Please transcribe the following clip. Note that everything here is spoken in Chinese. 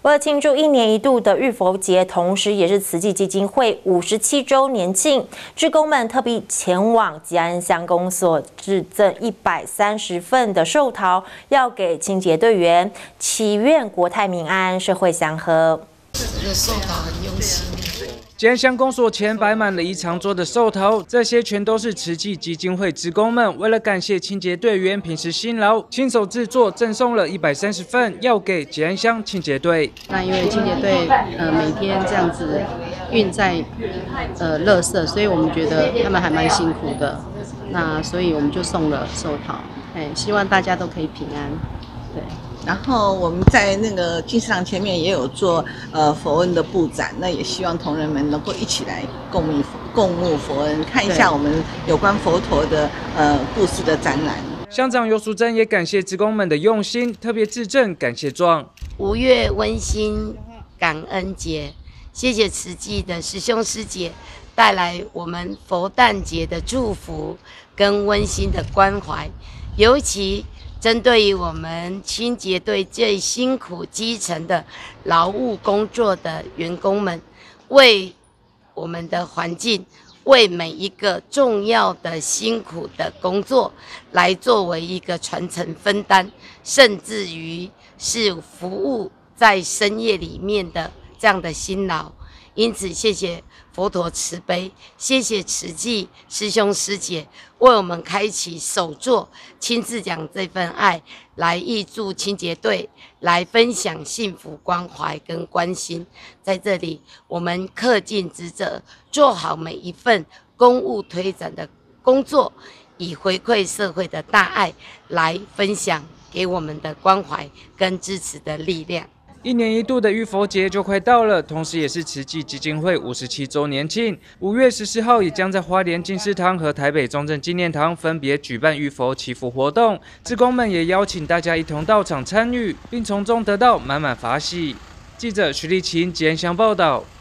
为了庆祝1年1度的浴佛节，同时也是慈济基金会57周年庆，志工们特别前往吉安乡公所致赠130份的寿桃，要给清洁队员，祈愿国泰民安，社会祥和。 这个寿桃很用心。 吉安乡公所前摆满了一长桌的寿桃，这些全都是慈济基金会职工们为了感谢清洁队员平时辛劳，亲手制作，赠送了130份，要给吉安乡清洁队。 那因为清洁队每天这样子运载垃圾，所以我们觉得他们还蛮辛苦的。那所以我们就送了寿桃，希望大家都可以平安。对。 然后我们在那个金石堂前面也有做佛恩的布展，那也希望同仁们能够一起来共沐佛恩，看一下我们有关佛陀的故事的展览。 乡长尤淑珍也感谢职工们的用心，特别致赠感谢状。 5月温馨感恩节，谢谢慈济的师兄师姐带来我们佛诞节的祝福跟温馨的关怀，尤其。 针对于我们清洁队最辛苦基层的劳务工作的员工们，为我们的环境，为每一个重要的辛苦的工作，来作为一个传承分担，甚至于是服务在深夜里面的这样的辛劳。因此，谢谢佛陀慈悲，谢谢慈济师兄师姐为我们开启手作，亲自讲这份爱，来挹注清洁队，来分享幸福关怀跟关心。在这里，我们恪尽职责，做好每一份公务推展的工作，以回馈社会的大爱，来分享给我们的关怀跟支持的力量。 1年1度的浴佛节就快到了，同时也是慈济基金会57周年庆。5月14号也将在花莲金狮堂和台北中正纪念堂分别举办浴佛祈福活动，志工们也邀请大家一同到场参与，并从中得到满满法喜。记者徐立琴吉安乡报道。